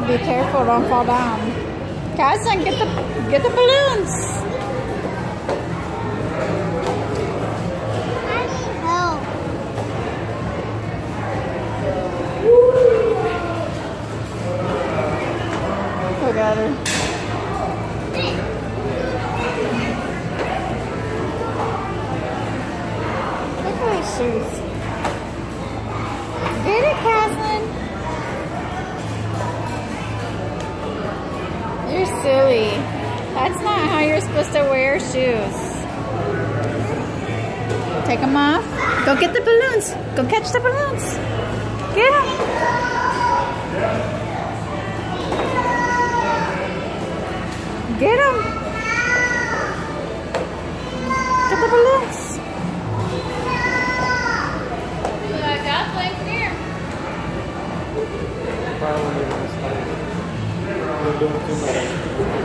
Be careful, don't fall down. Cousin, get the balloons. I need help. Look at her. Look at his shoes. Get it, Cousin. You're silly. That's not how you're supposed to wear shoes. Take them off. Go get the balloons. Go catch the balloons. Get them. Get them. Get the balloons. Jocelyn, come here. Probably not. We're doing too much.